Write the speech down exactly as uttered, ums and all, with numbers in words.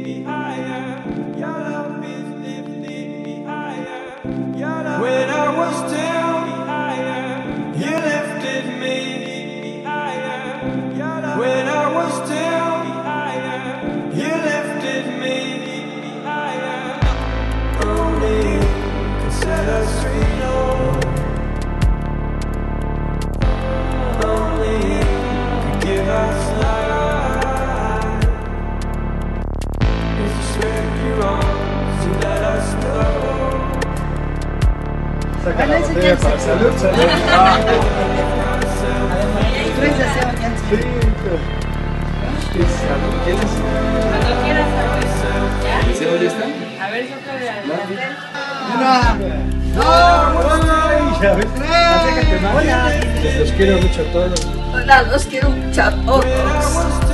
When I was down, you lifted me. When I was down, you lifted me. Only you can set us free, Lord. Only you can give us life. If you spread your arms and let us go. Saca la botella para salud, salud. ¿Tres deseos ya? Sí, ¿qué salud quieres? Cuando quieras, ¿ya? ¿El deseo ya está? A ver, sopla de adelante. Una, dos, tres. Acércate más. Hola. Los quiero mucho a todos. Hola, los quiero mucho a todos.